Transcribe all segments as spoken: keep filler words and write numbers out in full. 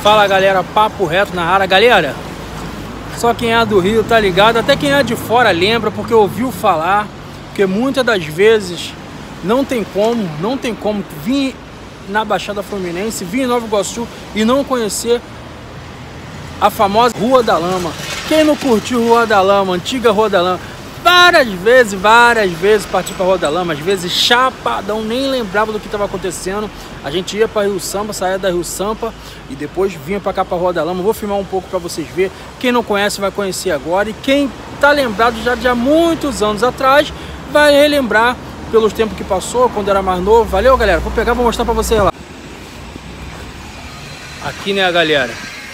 Fala galera, papo reto na área. Galera, só quem é do Rio tá ligado, até quem é de fora lembra, porque ouviu falar. Porque muitas das vezes não tem como, não tem como vir na Baixada Fluminense, vir em Nova Iguaçu e não conhecer a famosa Rua da Lama. Quem não curtiu Rua da Lama, antiga Rua da Lama, várias vezes, várias vezes parti pra Rua da Lama, às vezes chapadão, nem lembrava do que estava acontecendo. A gente ia para Rio Sampa, saía da Rio Sampa e depois vinha para cá para Rua da Lama. Vou filmar um pouco para vocês verem. Quem não conhece vai conhecer agora, e quem tá lembrado já de há muitos anos atrás vai relembrar pelos tempos que passou, quando era mais novo. Valeu, galera, vou pegar, vou mostrar para vocês lá. Aqui, né, galera,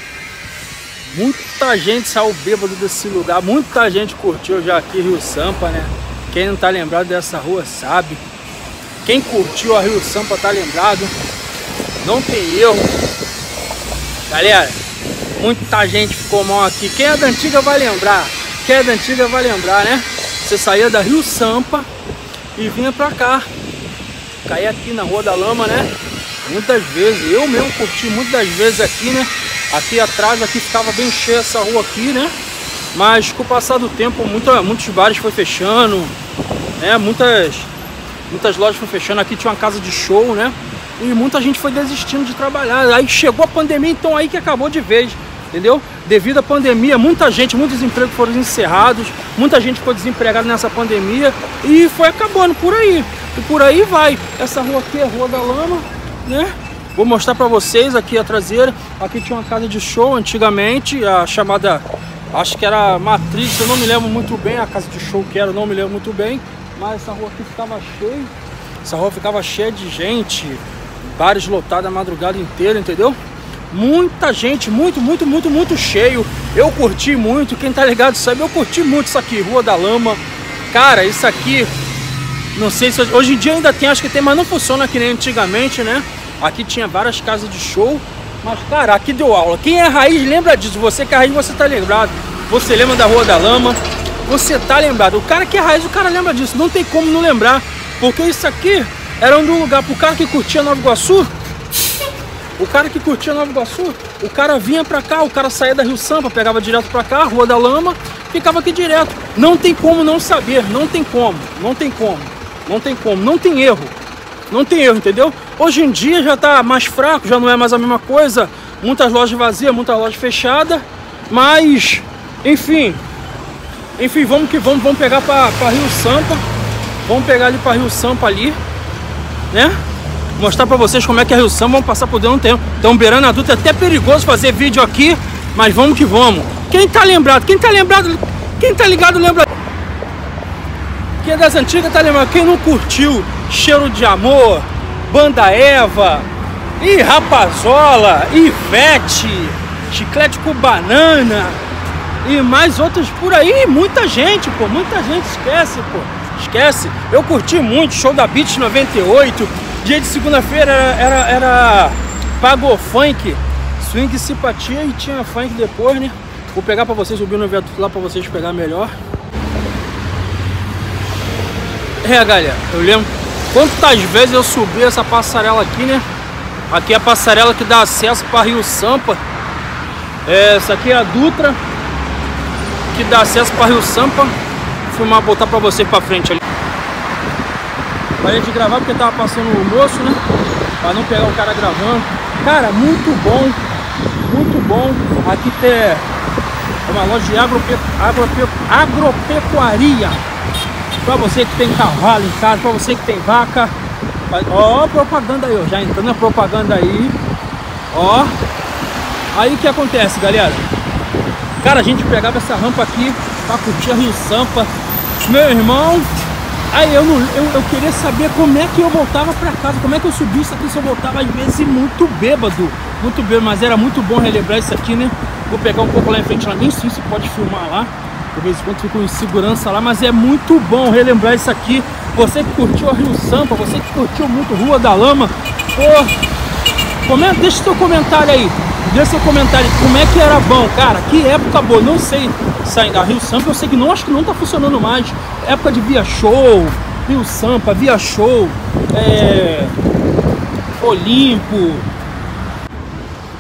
muita gente saiu bêbado desse lugar, muita gente curtiu já aqui Rio Sampa, né? Quem não tá lembrado dessa rua sabe. Quem curtiu a Rio Sampa tá lembrado, não tem erro. Galera, muita gente ficou mal aqui. Quem é da antiga vai lembrar, quem é da antiga vai lembrar, né? Você saía da Rio Sampa e vinha pra cá, caía aqui na Rua da Lama, né? Muitas vezes, eu mesmo curti muitas vezes aqui, né? Aqui atrás, aqui ficava bem cheia essa rua aqui, né? Mas com o passar do tempo, muita, muitos bares foi fechando, né? Muitas, muitas lojas foram fechando. Aqui tinha uma casa de show, né? E muita gente foi desistindo de trabalhar. Aí chegou a pandemia, então aí que acabou de vez, entendeu? Devido à pandemia, muita gente, muitos empregos foram encerrados, muita gente ficou desempregada nessa pandemia e foi acabando por aí. E por aí vai. Essa rua aqui é a Rua da Lama, né? Vou mostrar para vocês aqui a traseira. Aqui tinha uma casa de show antigamente, a chamada, acho que era Matrix, eu não me lembro muito bem a casa de show que era, eu não me lembro muito bem. Mas essa rua aqui ficava cheia, essa rua ficava cheia de gente, bares lotados a madrugada inteira, entendeu? Muita gente, muito, muito, muito, muito cheio. Eu curti muito, quem tá ligado sabe, eu curti muito isso aqui, Rua da Lama. Cara, isso aqui, não sei se hoje em dia ainda tem, acho que tem, mas não funciona que nem antigamente, né? Aqui tinha várias casas de show, mas cara, aqui deu aula. Quem é raiz lembra disso, você que é raiz, você tá lembrado. Você lembra da Rua da Lama, você tá lembrado. O cara que é raiz, o cara lembra disso, não tem como não lembrar. Porque isso aqui era um lugar pro cara que curtia Nova Iguaçu. O cara que curtia Nova Iguaçu, o cara vinha pra cá, o cara saía da Rio Sampa, pegava direto pra cá, Rua da Lama, ficava aqui direto. Não tem como não saber, não tem como, não tem como, não tem como, não tem erro. Não tem erro, entendeu? Hoje em dia já tá mais fraco, já não é mais a mesma coisa. Muitas lojas vazias, muitas lojas fechadas. Mas, enfim, enfim, vamos que vamos, vamos pegar pra, pra Rio Sampa. Vamos pegar ali pra Rio Sampa ali, né? Mostrar pra vocês como é que é Rio Sampa. Vamos passar por dentro, tem, tem um beirando adulto, é até perigoso fazer vídeo aqui, mas vamos que vamos. Quem tá lembrado, quem tá lembrado, quem tá ligado lembra. Quem é das antigas tá lembrado, quem não curtiu Cheiro de Amor, Banda Eva, e Rapazola, Ivete, Chiclete com Banana e mais outros por aí, muita gente, pô, muita gente, esquece, pô, esquece. Eu curti muito, show da Beat noventa e oito, dia de segunda-feira era, era, era Pagou Funk, Swing e Simpatia, e tinha funk depois, né? Vou pegar pra vocês, subir no viaduto lá pra vocês pegar melhor. É, galera, eu lembro quantas vezes eu subi essa passarela aqui, né? Aqui é a passarela que dá acesso para Rio Sampa. É, essa aqui é a Dutra, que dá acesso para Rio Sampa. Vou filmar, botar para vocês para frente ali. Parei de gravar porque tava passando o moço, né? Para não pegar o cara gravando. Cara, muito bom, muito bom. Aqui tem uma loja de agrope... Agrope... agropecuaria. Pra você que tem cavalo em casa, pra você que tem vaca. Ó, propaganda aí, ó. Já entrando a propaganda aí. Ó. Aí o que acontece, galera? Cara, a gente pegava essa rampa aqui pra curtir a Rio Sampa. Meu irmão. Aí eu, não, eu, eu queria saber como é que eu voltava pra casa. Como é que eu subi isso aqui se eu voltava às vezes muito bêbado. Muito bêbado, mas era muito bom relembrar isso aqui, né? Vou pegar um pouco lá em frente lá. Nem sei se pode filmar lá. De vez em quando fico em segurança lá, mas é muito bom relembrar isso aqui. Você que curtiu a Rio Sampa, você que curtiu muito Rua da Lama, pô, comenta, deixa seu comentário aí. Deixa seu comentário, como é que era bom, cara. Que época boa, não sei sair da Rio Sampa, eu sei que não, acho que não tá funcionando mais. Época de Via Show, Rio Sampa, Via Show, é, Olimpo.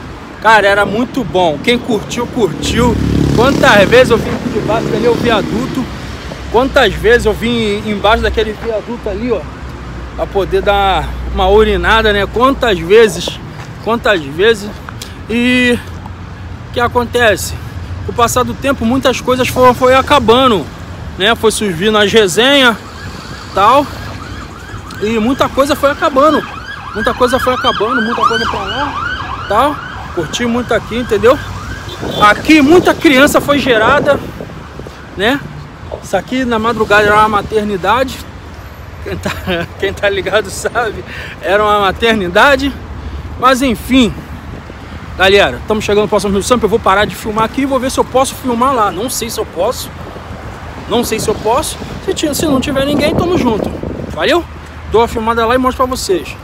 Cara, era muito bom. Quem curtiu, curtiu. Quantas vezes eu vim aqui debaixo dali, o viaduto. Quantas vezes eu vim embaixo daquele viaduto ali, ó, pra poder dar uma urinada, né? Quantas vezes, quantas vezes. E o que acontece? Com o passar do tempo, muitas coisas foram, foi acabando, né? Foi surgindo as resenhas, tal. E muita coisa foi acabando. Muita coisa foi acabando, muita coisa pra lá, tal. Curti muito aqui, entendeu? Aqui muita criança foi gerada, né? Isso aqui na madrugada era uma maternidade. Quem tá, quem tá ligado sabe, era uma maternidade. Mas enfim, galera, estamos chegando no próximo Rio Sampa. Eu vou parar de filmar aqui e vou ver se eu posso filmar lá. Não sei se eu posso. Não sei se eu posso. Se, se não tiver ninguém, tamo junto. Valeu? Dou a filmada lá e mostro pra vocês.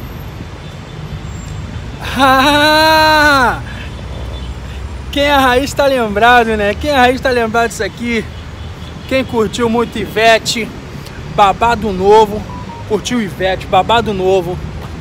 Ah! Quem é a raiz tá lembrado, né? Quem é a raiz tá lembrado disso aqui? Quem curtiu muito Ivete, babado novo. Curtiu Ivete, babado novo.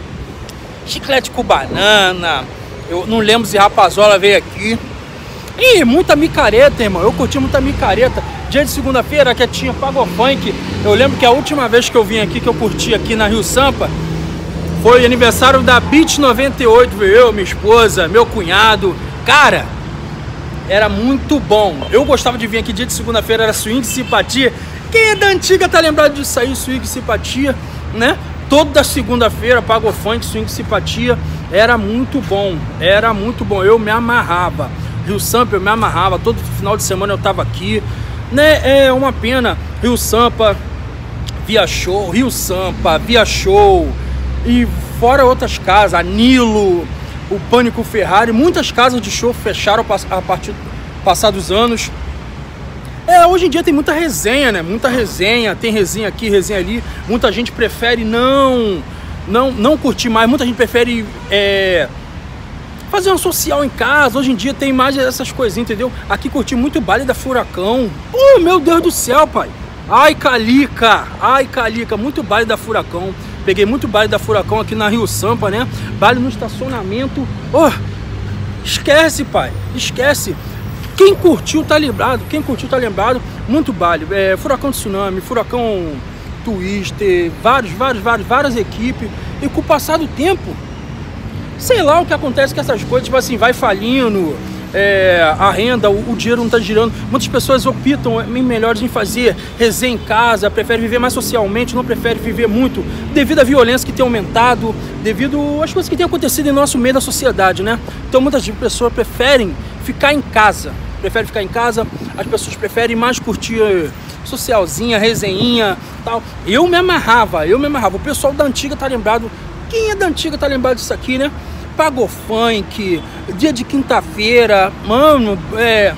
Chiclete com banana. Eu não lembro se Rapazola veio aqui. Ih, muita micareta, irmão. Eu curti muita micareta. Dia de segunda-feira que tinha Pagofunk. Eu lembro que a última vez que eu vim aqui, que eu curti aqui na Rio Sampa, foi aniversário da Beat noventa e oito. Eu, minha esposa, meu cunhado. Cara, era muito bom. Eu gostava de vir aqui dia de segunda-feira, era Swing Simpatia. Quem é da antiga tá lembrado disso aí, Swing Simpatia, né? Toda segunda-feira, Pagofunk, Swing Simpatia. Era muito bom, era muito bom. Eu me amarrava. Rio Sampa, eu me amarrava. Todo final de semana eu tava aqui, né? É uma pena. Rio Sampa, Via Show, Rio Sampa, Via Show. E fora outras casas, a Nilo, o Pânico Ferrari, muitas casas de show fecharam a partir do passar dos anos. É, hoje em dia tem muita resenha, né? Muita resenha, tem resenha aqui, resenha ali. Muita gente prefere não, não, não curtir mais, muita gente prefere é, fazer um social em casa. Hoje em dia tem mais essas coisinhas, entendeu? Aqui curti muito baile da Furacão. Oh, meu Deus do céu, pai! Ai, Calica! Ai, Calica! Muito baile da Furacão. Peguei muito baile da Furacão aqui na Rio Sampa, né? Baile no estacionamento. Oh, esquece, pai. Esquece. Quem curtiu tá lembrado. Quem curtiu tá lembrado. Muito baile. É, Furacão Tsunami, Furacão Twister, vários, vários, vários, várias equipes. E com o passar do tempo, sei lá o que acontece com essas coisas. Tipo assim, vai falindo. É, a renda, o, o dinheiro não está girando. Muitas pessoas optam em melhores em fazer resenha em casa, preferem viver mais socialmente, não preferem viver muito devido à violência que tem aumentado, devido às coisas que têm acontecido em nosso meio da sociedade, né? Então muitas pessoas preferem ficar em casa, preferem ficar em casa, as pessoas preferem mais curtir socialzinha, resenhinha, tal. Eu me amarrava, eu me amarrava. O pessoal da antiga tá lembrado. Quem é da antiga tá lembrado disso aqui, né? Pagofunk, dia de quinta-feira, mano, é...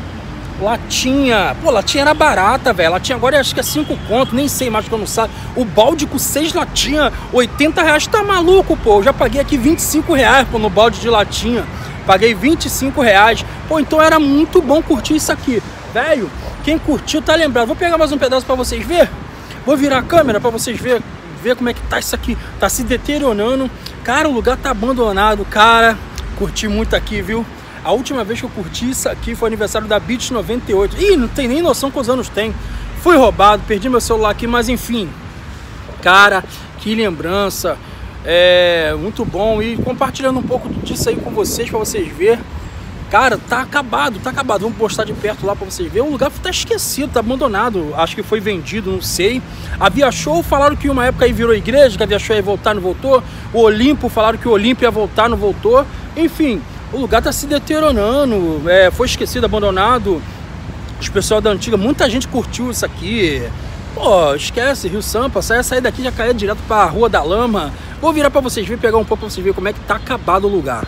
Latinha, pô, latinha era barata, velho. Latinha agora acho que é cinco conto, nem sei mais que eu não sabe. O balde com seis latinhas, oitenta reais, tá maluco, pô. Eu já paguei aqui vinte e cinco reais, pô, no balde de latinha. Paguei vinte e cinco reais. Pô, então era muito bom curtir isso aqui. Velho, quem curtiu tá lembrado. Vou pegar mais um pedaço pra vocês verem. Vou virar a câmera pra vocês verem. Ver como é que tá isso aqui. Tá se deteriorando. Cara, o lugar tá abandonado, cara. Curti muito aqui, viu? A última vez que eu curti isso aqui foi aniversário da Beat noventa e oito. Ih, não tem nem noção quantos anos tem. Fui roubado, perdi meu celular aqui, mas enfim. Cara, que lembrança. É muito bom. E compartilhando um pouco disso aí com vocês, pra vocês verem. Cara, tá acabado, tá acabado. Vamos postar de perto lá pra vocês verem. O lugar tá esquecido, tá abandonado. Acho que foi vendido, não sei. A Via Show falaram que uma época aí virou igreja, que a Via Show ia voltar, não voltou. O Olimpo falaram que o Olimpo ia voltar, não voltou. Enfim, o lugar tá se deteriorando. É, foi esquecido, abandonado. Os pessoal da antiga, muita gente curtiu isso aqui. Pô, esquece, Rio Sampa, saia sair daqui já caía direto pra Rua da Lama. Vou virar pra vocês verem, pegar um pouco pra vocês verem como é que tá acabado o lugar.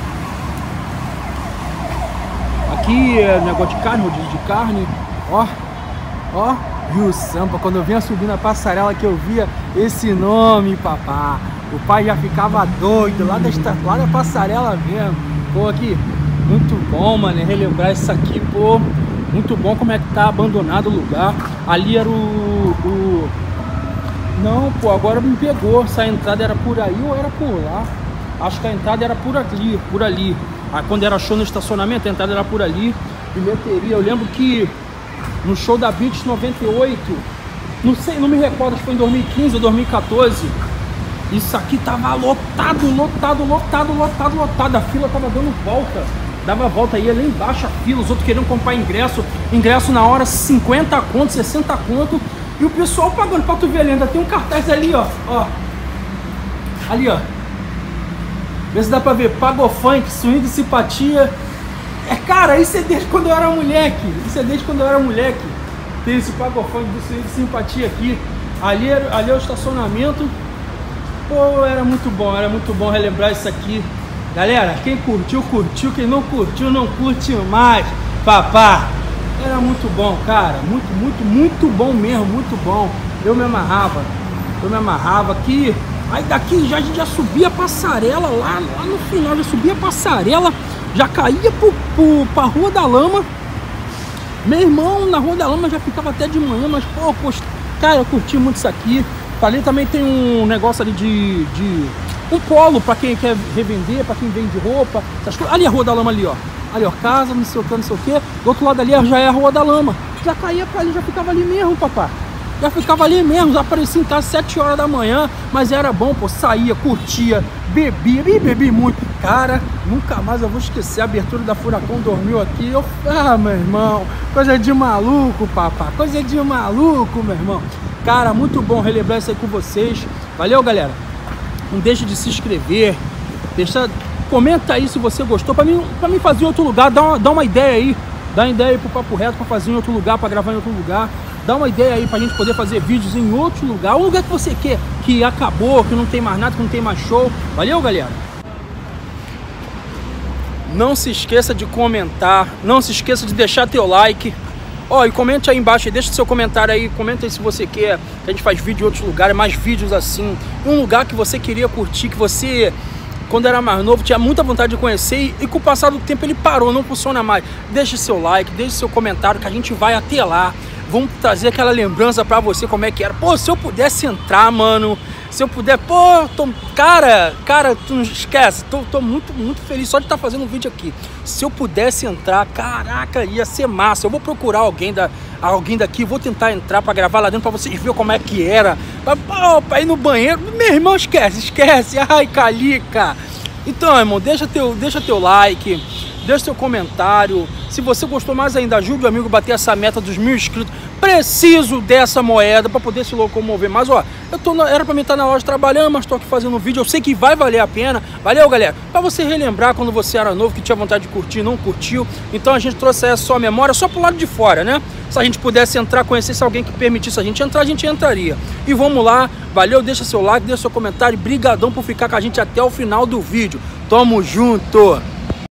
Aqui é negócio de carne, rodízio de carne. Ó, ó, Rio Sampa. Quando eu vinha subir na passarela que eu via esse nome, papá, o pai já ficava doido lá da, lá da passarela mesmo. Pô, aqui, muito bom, mano, relembrar isso aqui, pô. Muito bom como é que tá abandonado o lugar. Ali era o... o... Não, pô, agora me pegou. Se a entrada era por aí ou era por lá. Acho que a entrada era por ali, por ali. Aí quando era show no estacionamento, a entrada era por ali. Bilheteria, eu lembro que no show da Beats noventa e oito, não sei, não me recordo se foi em dois mil e quinze ou dois mil e quatorze. Isso aqui tava lotado, lotado, lotado, lotado, lotado. A fila tava dando volta. Dava volta, ia lá embaixo a fila, os outros queriam comprar ingresso. Ingresso na hora, cinquenta conto, sessenta conto. E o pessoal pagando pra tu ver ali. Ainda tem um cartaz ali, ó. ó. Ali, ó. Vê se dá pra ver. Pagofunk, swing, simpatia. É, cara, isso é desde quando eu era moleque. Isso é desde quando eu era moleque. Tem esse pagofunk do swing, simpatia aqui. Ali, ali é o estacionamento. Pô, era muito bom, era muito bom relembrar isso aqui. Galera, quem curtiu, curtiu. Quem não curtiu, não curte mais. Papá, era muito bom, cara. Muito, muito, muito bom mesmo, muito bom. Eu me amarrava. Eu me amarrava aqui. Aí daqui já, a gente já subia a passarela lá, lá no final. Já subia a passarela. Já caía pro, pro, pra Rua da Lama. Meu irmão, na Rua da Lama já ficava até de manhã. Mas, pô, pô cara, eu curti muito isso aqui. Ali também tem um negócio ali de... de um polo para quem quer revender, para quem vende roupa. Ali é a Rua da Lama ali, ó. Ali, ó, casa, não sei o que, não sei o que. Do outro lado ali já é a Rua da Lama. Já caía pra ali, já ficava ali mesmo, papai. Já ficava ali mesmo, já aparecia em casa às sete horas da manhã. Mas era bom, pô, saía, curtia, bebia, e bebi muito. Cara, nunca mais eu vou esquecer a abertura da Furacão dormiu aqui. Eu, ah, meu irmão, coisa de maluco, papai. Coisa de maluco, meu irmão. Cara, muito bom relembrar isso aí com vocês. Valeu, galera. Não deixe de se inscrever. Deixa, comenta aí se você gostou. Pra mim, pra mim fazer em outro lugar. Dá uma, dá uma ideia aí. Dá uma ideia aí pro Papo Reto pra fazer em outro lugar, pra gravar em outro lugar. Dá uma ideia aí pra gente poder fazer vídeos em outro lugar. Um lugar que você quer, que acabou, que não tem mais nada, que não tem mais show. Valeu, galera? Não se esqueça de comentar. Não se esqueça de deixar teu like. Ó, oh, e comente aí embaixo, deixa seu comentário aí, comenta aí se você quer que a gente faz vídeo em outros lugares, mais vídeos assim, um lugar que você queria curtir, que você, quando era mais novo, tinha muita vontade de conhecer e com o passar do tempo ele parou, não funciona mais. Deixe seu like, deixe seu comentário que a gente vai até lá, vamos trazer aquela lembrança pra você como é que era. Pô, se eu pudesse entrar, mano, se eu puder, pô, tô, cara, cara, tu não esquece, tô, tô muito, muito feliz só de estar fazendo um vídeo aqui. Se eu pudesse entrar, caraca, ia ser massa. Eu vou procurar alguém, da, alguém daqui, vou tentar entrar pra gravar lá dentro pra vocês verem como é que era. Pra, pô, pra ir no banheiro, meu irmão, esquece, esquece, ai, calica. Então, irmão, deixa teu, deixa teu like, deixa teu comentário. Se você gostou mais ainda, ajude o amigo a bater essa meta dos mil inscritos. Preciso dessa moeda para poder se locomover. Mas, ó, eu tô na, era para mim estar na loja trabalhando, mas tô aqui fazendo um vídeo. Eu sei que vai valer a pena. Valeu, galera? Para você relembrar quando você era novo, que tinha vontade de curtir, não curtiu. Então a gente trouxe essa sua memória só pro lado de fora, né? Se a gente pudesse entrar, conhecesse alguém que permitisse a gente entrar, a gente entraria. E vamos lá. Valeu, deixa seu like, deixa seu comentário. Brigadão por ficar com a gente até o final do vídeo. Tamo junto!